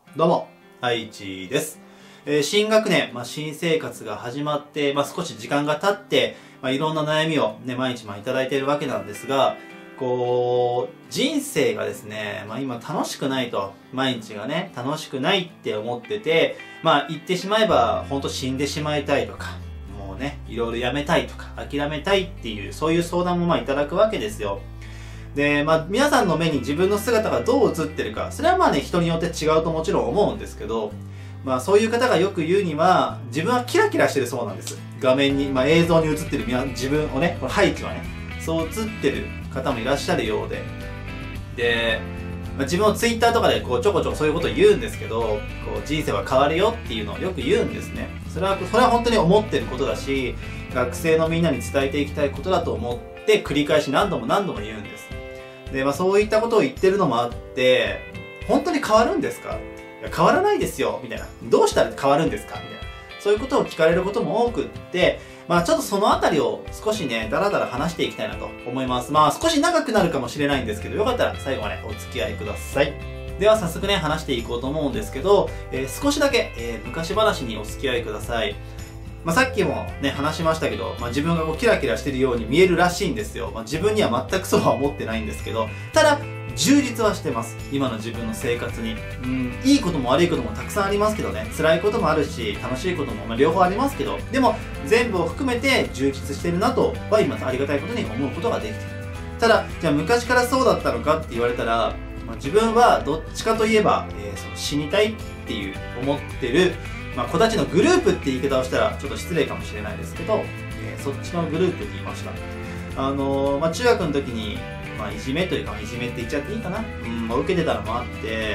どうも、愛知です。新学年、新生活が始まって、少し時間が経って、いろんな悩みをね、毎日いただいているわけなんですが、人生がですね、今楽しくないと、毎日がね、楽しくないって思ってて、言ってしまえば、ほんと死んでしまいたいとか、もうね、いろいろやめたいとか、諦めたいっていう、そういう相談もいただくわけですよ。で、皆さんの目に自分の姿がどう映ってるか、それは人によって違うともちろん思うんですけど、そういう方がよく言うには、自分はキラキラしてるそうなんです。画面に、映像に映ってる自分をね、この背景はね、そう映ってる方もいらっしゃるようで。で、自分のツイッターとかでちょこちょこそういうことを言うんですけど、人生は変わるよっていうのをよく言うんですね。それは本当に思ってることだし、学生のみんなに伝えていきたいことだと思って繰り返し何度も何度も言うんです。で、そういったことを言ってるのもあって、本当に変わるんですか？いや、変わらないですよみたいな。どうしたら変わるんですかみたいな。そういうことを聞かれることも多くって、ちょっとそのあたりを少しね、だらだら話していきたいなと思います。少し長くなるかもしれないんですけど、よかったら最後までお付き合いください。では早速ね、話していこうと思うんですけど、少しだけ、昔話にお付き合いください。さっきもね、話しましたけど、自分がキラキラしてるように見えるらしいんですよ。自分には全くそうは思ってないんですけど、ただ、充実はしてます。今の自分の生活に。いいことも悪いこともたくさんありますけどね、辛いこともあるし、楽しいことも両方ありますけど、でも、全部を含めて充実してるなとは今ありがたいことに思うことができている。ただ、じゃあ昔からそうだったのかって言われたら、自分はどっちかといえば、死にたいっていう思ってる、子たちのグループって言い方をしたらちょっと失礼かもしれないですけど、そっちのグループにいました。中学の時に、いじめというか、いじめって言っちゃっていいかな、受けてたのもあって、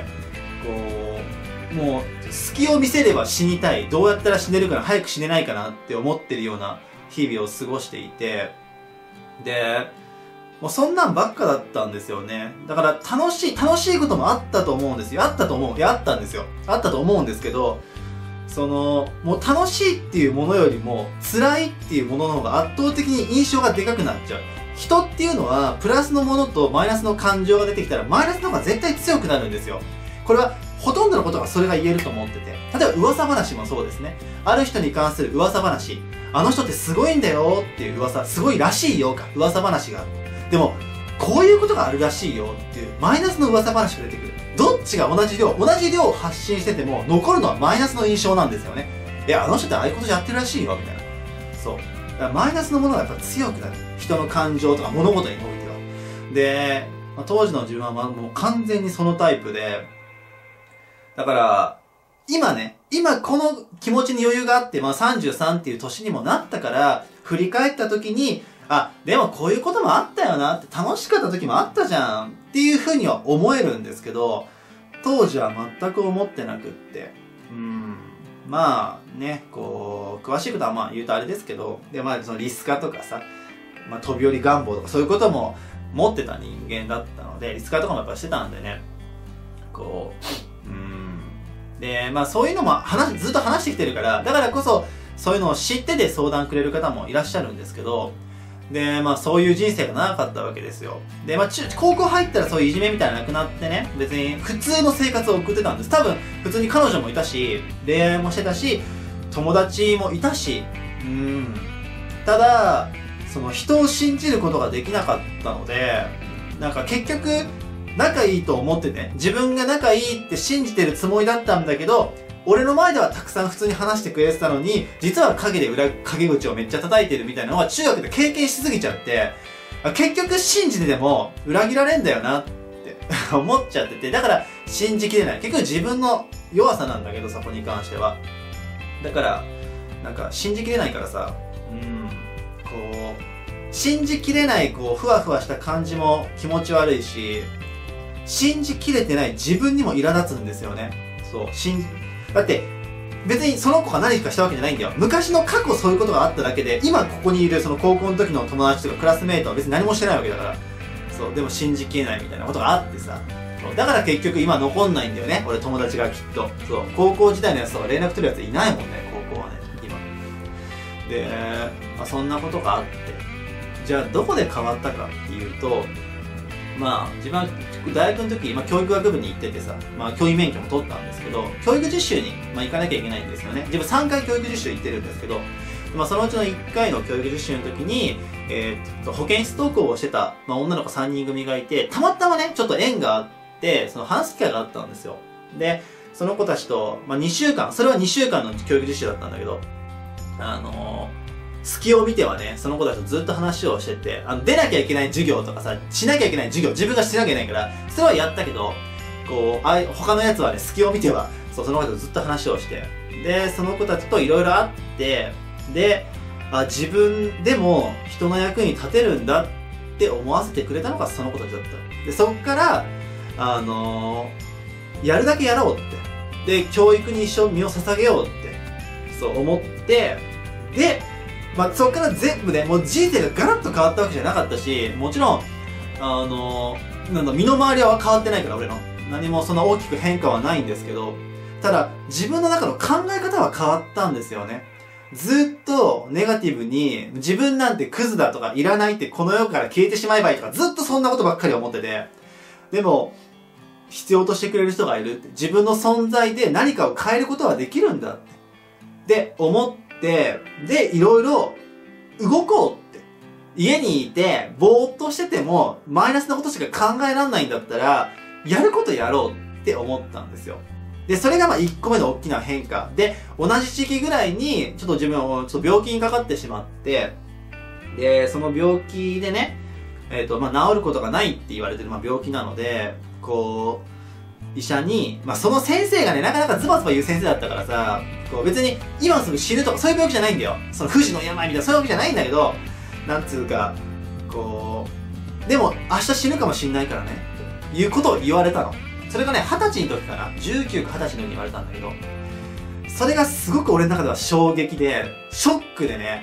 もう隙を見せれば死にたい、どうやったら死ねるかな、早く死ねないかなって思ってるような日々を過ごしていて、でもうそんなんばっかだったんですよね。だから楽しいこともあったと思うんですよ。あったと思うんですけど、もう楽しいっていうものよりも辛いっていうものの方が圧倒的に印象がでかくなっちゃう。人っていうのはプラスのものとマイナスの感情が出てきたらマイナスの方が絶対強くなるんですよ。これはほとんどのことがそれが言えると思ってて。例えば噂話もそうですね。ある人に関する噂話。あの人ってすごいんだよっていう噂、すごいらしいよか、噂話がある。でも、こういうことがあるらしいよっていうマイナスの噂話が出てくる。どっちが同じ量を発信してても残るのはマイナスの印象なんですよね。いや、あの人ってああいうことやってるらしいよみたいな。そう。だからマイナスのものがやっぱ強くなる。人の感情とか物事においては。で、当時の自分はもう完全にそのタイプで、だから、今この気持ちに余裕があって、33っていう年にもなったから、振り返った時に、でもこういうこともあったよなって、楽しかった時もあったじゃんっていうふうには思えるんですけど、当時は全く思ってなくって。詳しいことは言うとあれですけど、で、そのリスカとかさ、飛び降り願望とかそういうことも持ってた人間だったので、リスカとかもやっぱしてたんでね、で、そういうのもずっと話してきてるから、だからこそ、そういうのを知ってで相談くれる方もいらっしゃるんですけど、で、そういう人生が長かったわけですよ。で、高校入ったらそういういじめみたいなのなくなってね、別に普通の生活を送ってたんです。多分、普通に彼女もいたし、恋愛もしてたし、友達もいたし、ただ、人を信じることができなかったので、結局、仲いいと思ってて、自分が仲いいって信じてるつもりだったんだけど、俺の前ではたくさん普通に話してくれてたのに、実は陰口をめっちゃ叩いてるみたいなのは中学で経験しすぎちゃって、結局信じてでも裏切られんだよなって思っちゃってて、だから信じきれない。結局自分の弱さなんだけど、そこに関しては。だから、信じきれないからさ、信じきれない、ふわふわした感じも気持ち悪いし、信じきれてない自分にも苛立つんですよね。そう、だって、別にその子が何かしたわけじゃないんだよ。昔の過去そういうことがあっただけで、今ここにいるその高校の時の友達とかクラスメートは別に何もしてないわけだから。そう、でも信じきれないみたいなことがあってさ。だから結局今残んないんだよね。俺友達がきっと。そう、高校時代のやつとか連絡取るやついないもんね、高校はね、今。で、そんなことがあって。じゃあどこで変わったかっていうと、 まあ自分は大学の時、教育学部に行っててさ、教員免許も取ったんですけど、教育実習に、行かなきゃいけないんですよね。自分3回教育実習行ってるんですけど、そのうちの1回の教育実習の時に、保健室登校をしてた、女の子3人組がいて、たまたまね、ちょっと縁があって、その話す機会があったんですよ。で、その子たちと、2週間、それは2週間の教育実習だったんだけど、隙を見てはね、その子たちとずっと話をしてて、出なきゃいけない授業とかさ、しなきゃいけない授業、自分がしなきゃいけないから、それはやったけど、他のやつはね、隙を見ては、その子たちとずっと話をして、で、その子たちといろいろ会って、で、自分でも人の役に立てるんだって思わせてくれたのがその子たちだった。で、そっから、やるだけやろうって。で、教育に一生身を捧げようって、そう思って、で、そこから全部ね、もう人生がガラッと変わったわけじゃなかったし、もちろん、身の回りは変わってないから、俺の。何もそんな大きく変化はないんですけど、ただ、自分の中の考え方は変わったんですよね。ずっとネガティブに、自分なんてクズだとかいらないってこの世から消えてしまえばいいとか、ずっとそんなことばっかり思ってて、でも、必要としてくれる人がいるって、自分の存在で何かを変えることはできるんだって。で、思って、で、いろいろ動こうって。家にいて、ぼーっとしてても、マイナスなことしか考えられないんだったら、やることやろうって思ったんですよ。で、それが1個目の大きな変化。で、同じ時期ぐらいに、ちょっと自分はちょっと病気にかかってしまって、で、その病気でね、治ることがないって言われてる、病気なので、医者に、その先生がね、なかなかズバズバ言う先生だったからさ、別に今すぐ死ぬとかそういう病気じゃないんだよ。その不治の病みたいなそういうわけじゃないんだけど、なんつうか、でも明日死ぬかもしんないからね、っていうことを言われたの。それがね、20歳の時かな、19か20歳の時に言われたんだけど、それがすごく俺の中では衝撃で、ショックでね、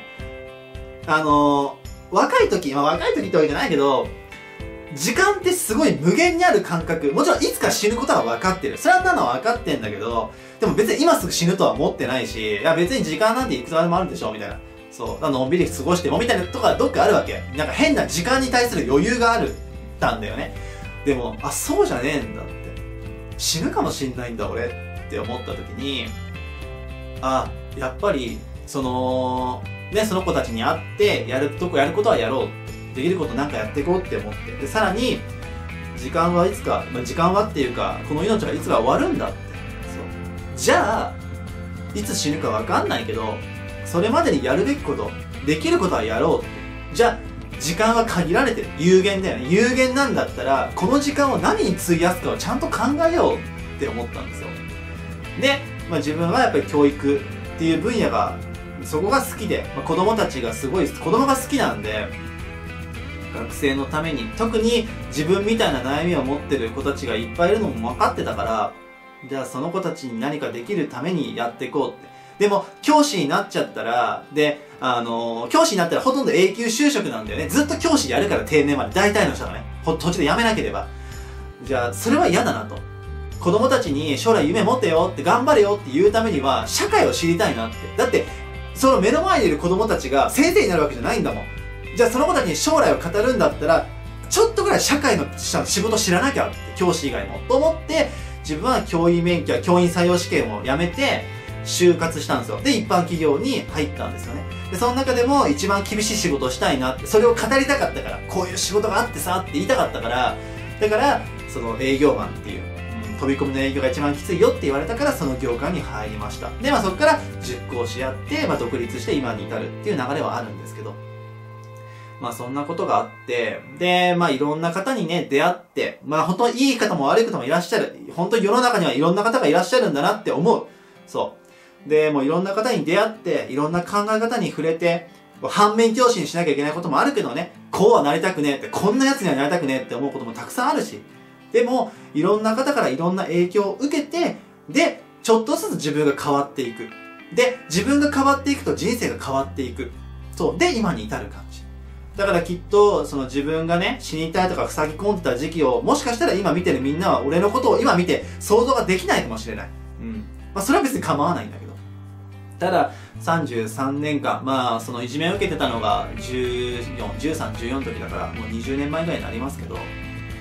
若い時ってわけじゃないけど、時間ってすごい無限にある感覚。もちろんいつか死ぬことは分かってる。それはなのは分かってんだけど、でも別に今すぐ死ぬとは思ってないし、いや別に時間なんていくつでもあるんでしょみたいな。そう。のんびり過ごしてもみたいなとかどっかあるわけ。なんか変な時間に対する余裕があるたんだよね。でも、そうじゃねえんだって。死ぬかもしんないんだ俺って思った時に、やっぱり、その子たちに会って、やることはやろうって。できることなんかやっていこうって思って。で、さらに、時間はいつか、時間はっていうか、この命はいつか終わるんだって。そう。じゃあ、いつ死ぬかわかんないけど、それまでにやるべきこと、できることはやろうって。じゃあ、時間は限られてる。有限だよね。有限なんだったら、この時間を何に費やすかをちゃんと考えようって思ったんですよ。で、自分はやっぱり教育っていう分野が、そこが好きで、子供たちがすごい、子供が好きなんで、学生のために、特に自分みたいな悩みを持ってる子たちがいっぱいいるのも分かってたから、じゃあその子たちに何かできるためにやっていこうって。でも、教師になっちゃったら、教師になったらほとんど永久就職なんだよね。ずっと教師やるから定年まで、大体の人がね、途中で辞めなければ。じゃあ、それは嫌だなと。子供たちに将来夢持ってよって頑張れよって言うためには、社会を知りたいなって。だって、その目の前にいる子供たちが先生になるわけじゃないんだもん。じゃあその子たちに将来を語るんだったら、ちょっとぐらい社会の仕事知らなきゃって、教師以外も。と思って、自分は教員採用試験をやめて、就活したんですよ。で、一般企業に入ったんですよね。で、その中でも一番厳しい仕事をしたいなって、それを語りたかったから、こういう仕事があってさって言いたかったから、だから、その営業マンっていう、飛び込みの営業が一番きついよって言われたから、その業界に入りました。で、そこから塾講師やって、独立して今に至るっていう流れはあるんですけど、そんなことがあって、で、いろんな方にね、出会って、本当にいい方も悪い方もいらっしゃる。本当に世の中にはいろんな方がいらっしゃるんだなって思う。そう。で、もういろんな方に出会って、いろんな考え方に触れて、反面教師にしなきゃいけないこともあるけどね、こうはなりたくねえって、こんな奴にはなりたくねえって思うこともたくさんあるし、でも、いろんな方からいろんな影響を受けて、で、ちょっとずつ自分が変わっていく。で、自分が変わっていくと人生が変わっていく。そう。で、今に至る感じ。だからきっと、その自分がね、死にたいとか塞ぎ込んでた時期を、もしかしたら今見てるみんなは俺のことを今見て想像ができないかもしれない。それは別に構わないんだけど。ただ、33年間、そのいじめを受けてたのが13、14の時だから、もう20年前ぐらいになりますけど、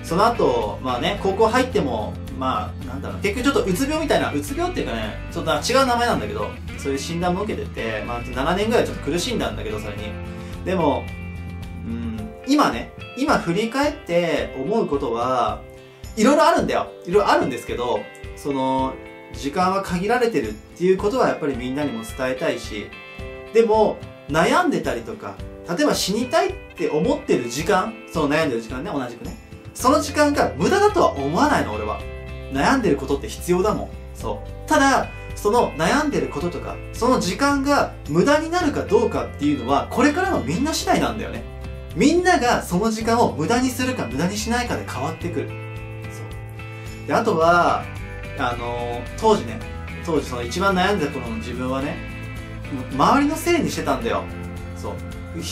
その後、まあね、高校入っても、まあ、なんだろう、結局ちょっとうつ病みたいな、うつ病っていうかね、ちょっと違う名前なんだけど、そういう診断も受けてて、まあ、7年ぐらいちょっと苦しんだんだけど、それに。でも、今ね、今振り返って思うことは、いろいろあるんだよ。いろいろあるんですけど、その、時間は限られてるっていうことはやっぱりみんなにも伝えたいし、でも、悩んでたりとか、例えば死にたいって思ってる時間、その悩んでる時間ね、同じくね。その時間が無駄だとは思わないの、俺は。悩んでることって必要だもん。そう。ただ、その悩んでることとか、その時間が無駄になるかどうかっていうのは、これからのみんな次第なんだよね。みんながその時間を無駄にするか無駄にしないかで変わってくる。そう。で、あとは、当時その一番悩んでた頃の自分はね、周りのせいにしてたんだよ。そう。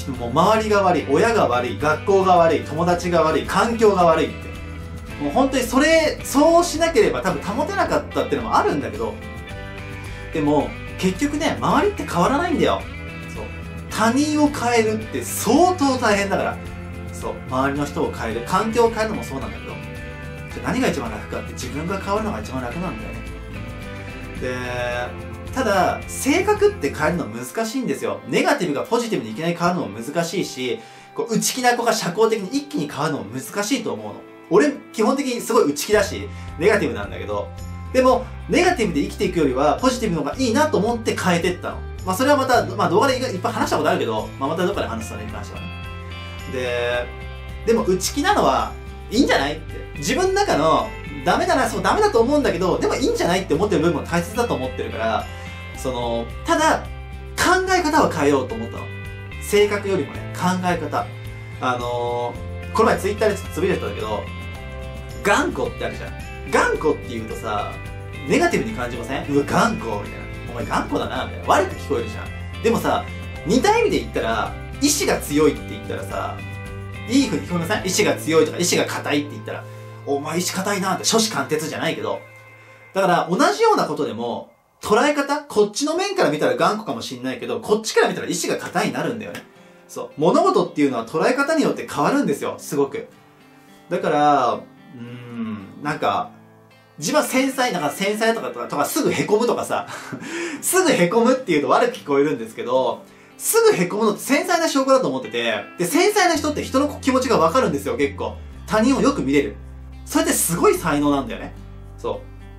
もう周りが悪い、親が悪い、学校が悪い、友達が悪い、環境が悪いって。もう本当にそうしなければ多分保てなかったっていうのもあるんだけど、でも結局ね、周りって変わらないんだよ。そう。他人を変えるって相当大変だから。そう。周りの人を変える、環境を変えるのもそうなんだけど、じゃあ何が一番楽かって自分が変わるのが一番楽なんだよね。で、ただ、性格って変えるの難しいんですよ。ネガティブがポジティブにいきなり変わるのも難しいし、こう内気な子が社交的に一気に変わるのも難しいと思うの。俺、基本的にすごい内気だし、ネガティブなんだけど、でも、ネガティブで生きていくよりは、ポジティブの方がいいなと思って変えてったの。まあ、それはまた、まあ、動画でいっぱい話したことあるけど、まあ、またどっかで話すそれに関してはね。でも、内気なのは、いいんじゃないって。自分の中の、ダメだと思うんだけど、でもいいんじゃないって思ってる部分も大切だと思ってるから、ただ、考え方を変えようと思ったの。性格よりもね、考え方。この前ツイッターでつぶやいたんだけど、頑固ってあるじゃん。頑固って言うとさ、ネガティブに感じません？うわ、頑固みたいな。お前頑固だなみたいな。悪く聞こえるじゃん。でもさ、似た意味で言ったら、意志が強いって言ったらさ、いい風に聞こえません？意志が強いとか、意志が硬いって言ったら、お前意志硬いなって、初志貫徹じゃないけど。だから、同じようなことでも、捉え方、こっちの面から見たら頑固かもしんないけど、こっちから見たら意志が硬いになるんだよね。そう。物事っていうのは捉え方によって変わるんですよ、すごく。だから、なんか、自分は繊細とかすぐ凹むとかさ、すぐ凹むっていうと悪く聞こえるんですけど、すぐ凹むのって繊細な証拠だと思ってて、で、繊細な人って人の気持ちがわかるんですよ、結構。他人をよく見れる。それってすごい才能なんだよね。そう。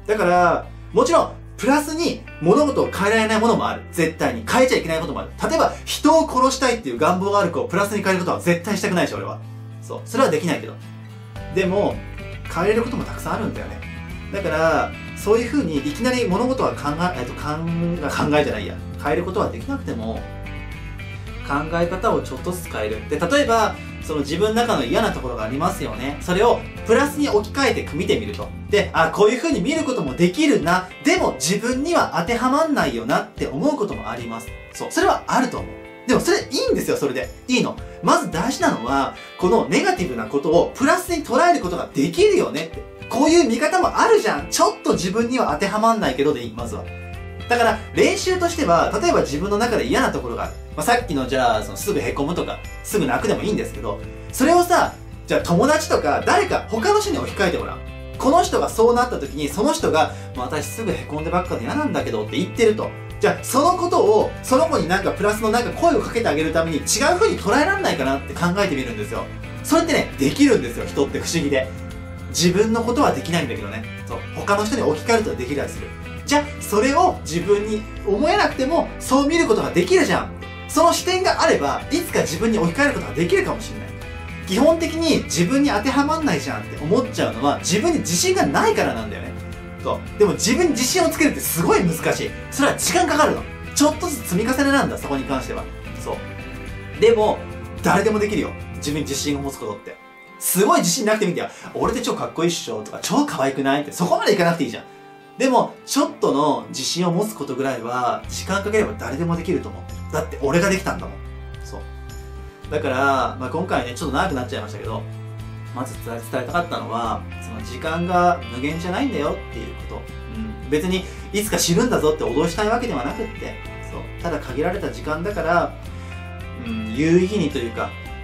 だから、もちろん、プラスに物事を変えられないものもある。絶対に。変えちゃいけないこともある。例えば、人を殺したいっていう願望がある子をプラスに変えることは絶対したくないし、俺は。そう。それはできないけど。でも、変えれることもたくさんあるんだよね。だから、そういう風にいきなり物事は考えじゃないや。変えることはできなくても、考え方をちょっとずつ変える。で、例えば、その自分の中の嫌なところがありますよね。それをプラスに置き換えて見てみると。で、こういう風に見ることもできるな。でも自分には当てはまんないよなって思うこともあります。そう。それはあると思う。でもそれいいんですよ、それで。いいの。まず大事なのは、このネガティブなことをプラスに捉えることができるよねって。こういう見方もあるじゃん。ちょっと自分には当てはまんないけどでいい、まずは。だから練習としては、例えば自分の中で嫌なところがある。さっきのじゃあ、すぐ凹むとか、すぐ泣くでもいいんですけど、それをさ、じゃあ友達とか誰か他の人に置き換えてごらん。この人がそうなった時に、その人が、私すぐ凹んでばっかで嫌なんだけどって言ってると。じゃあそのことを、その子にプラスの声をかけてあげるために違う風に捉えられないかなって考えてみるんですよ。それってね、できるんですよ、人って不思議で。自分のことはできないんだけどね。そう。他の人に置き換えるとできたりする。じゃあ、それを自分に思えなくても、そう見ることができるじゃん。その視点があれば、いつか自分に置き換えることができるかもしれない。基本的に自分に当てはまんないじゃんって思っちゃうのは、自分に自信がないからなんだよね。そう。でも自分に自信をつけるってすごい難しい。それは時間かかるの。ちょっとずつ積み重ねなんだ、そこに関しては。そう。でも、誰でもできるよ。自分に自信を持つことって。すごい自信なくてみてよ。俺って超かっこいいっしょとか、超可愛くないって、そこまでいかなくていいじゃん。でも、ちょっとの自信を持つことぐらいは、時間かければ誰でもできると思う。だって俺ができたんだもん。そう。だから、今回ね、ちょっと長くなっちゃいましたけど、まず伝えたかったのは、その時間が無限じゃないんだよっていうこと。別に、いつか死ぬんだぞって脅したいわけではなくって、そう。ただ限られた時間だから、有意義にというか、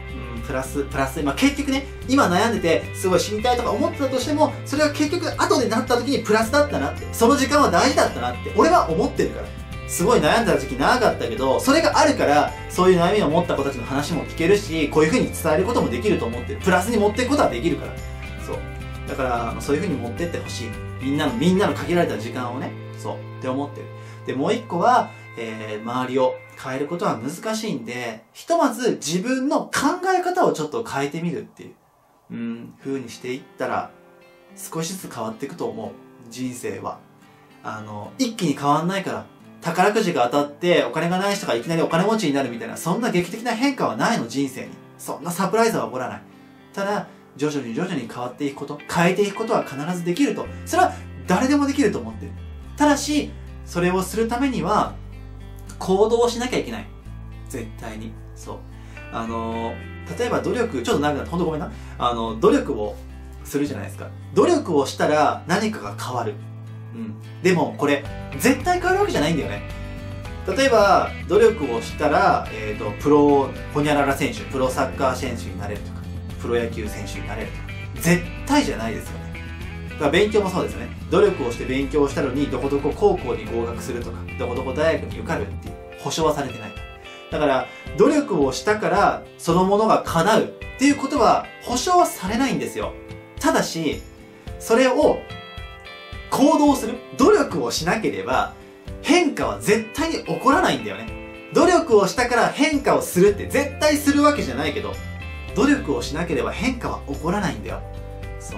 プラス、まあ、結局ね、今悩んでて、すごい死にたいとか思ってたとしても、それは結局後でなった時にプラスだったなって、その時間は大事だったなって、俺は思ってるから。すごい悩んだ時期長かったけど、それがあるから、そういう悩みを持った子たちの話も聞けるし、こういう風に伝えることもできると思ってる。プラスに持っていくことはできるから。そう。だから、そういう風に持ってってほしい。みんなの限られた時間をね、そう、って思ってる。で、もう一個は、周りを変えることは難しいんで、ひとまず自分の考え方をちょっと変えてみるっていう、風にしていったら、少しずつ変わっていくと思う。人生は。一気に変わんないから。宝くじが当たってお金がない人がいきなりお金持ちになるみたいな、そんな劇的な変化はないの、人生に。そんなサプライズは起こらない。ただ、徐々に変わっていくこと、変えていくことは必ずできると。それは誰でもできると思ってる。ただし、それをするためには、行動をしなきゃいけない。絶対に。そう。例えば努力、ちょっと長くなって、ほんとごめんな。努力をするじゃないですか。努力をしたら何かが変わる。でも、これ、絶対変わるわけじゃないんだよね。例えば、努力をしたら、プロ、ホニャララ選手、プロサッカー選手になれるとか、プロ野球選手になれるとか、絶対じゃないですよね。だから勉強もそうですよね。努力をして勉強をしたのに、どこどこ高校に合格するとか、どこどこ大学に受かるっていう保証はされてない。だから、努力をしたから、そのものが叶うっていうことは、保証はされないんですよ。ただし、それを、行動する。努力をしなければ、変化は絶対に起こらないんだよね。努力をしたから変化をするって絶対するわけじゃないけど、努力をしなければ変化は起こらないんだよ。そう。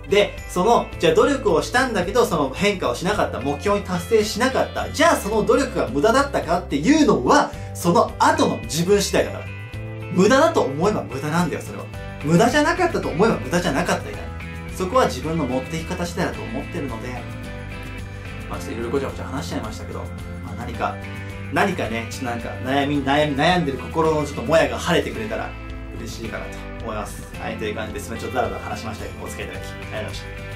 で、じゃあ努力をしたんだけど、その変化をしなかった、目標に達成しなかった。じゃあその努力が無駄だったかっていうのは、その後の自分次第だから。無駄だと思えば無駄なんだよ、それは。無駄じゃなかったと思えば無駄じゃなかった以来。そこは自分の持っていき方次第だと思ってるので、まあちょっといろいろごちゃごちゃ話しちゃいましたけど、まあ何かね、ちょっとなんか悩んでる心のちょっともやが晴れてくれたら嬉しいかなと思います。はい、という感じです。ちょっとだらだら話しましたけど、お付き合いいただきありがとうございました。